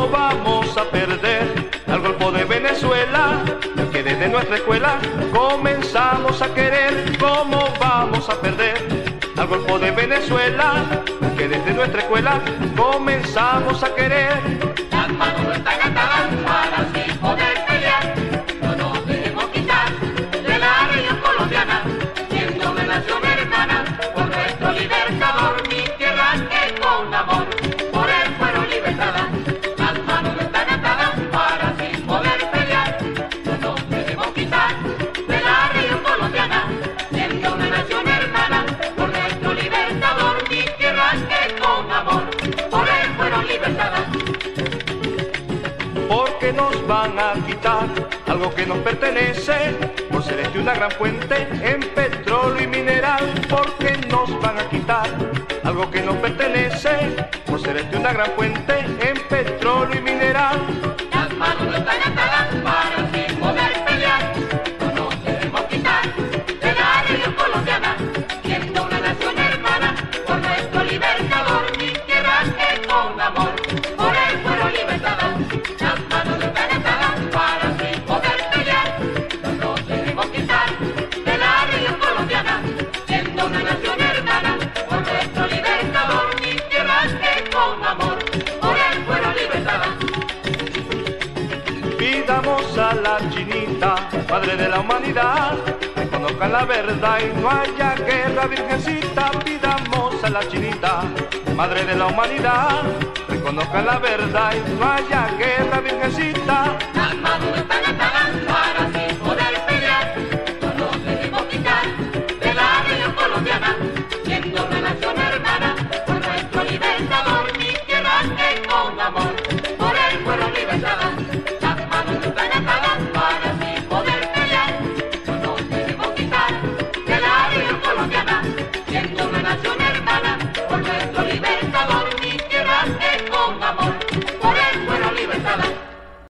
¿Cómo vamos a perder al Golfo de Venezuela, que desde nuestra escuela comenzamos a querer? ¿Cómo vamos a perder al Golfo de Venezuela, que desde nuestra escuela comenzamos a querer? Las manos no están atadas para así poder pelear. No nos dejemos quitar de la región colombiana, siendo una nación hermana, por nuestro libertador. Mi tierra que con amor por él fueron libertadas. Las manos no están atadas para así poder pelear. No nos dejemos quitar de la región colombiana, siendo una nación hermana, por nuestro libertador. Mi tierra que con amor por él fueron libertadas. Porque nos van a quitar algo que nos pertenece, por ser este una gran fuente en petróleo y mineral. Porque nos van a quitar algo que nos pertenece, por ser este una gran fuente en petróleo y mineral. Las manos no están atadas para así poder pelear. No nos dejemos quitar de la región colombiana, siendo una nación hermana, por nuestro libertador. Mi tierra que con amor por él fueron libertadas. Las manos no están atadas para así poder pelear. No nos dejemos quitar de la región colombiana, siendo una nación hermana, por nuestro libertador. Mi tierra que con amor por él fueron libertadas. Pidamos a la chinita, madre de la humanidad, que conozcan la verdad y no haya guerra, virgencita. Pidamos a la chinita, madre de la humanidad, que conozcan la verdad y no haya guerra, virgencita.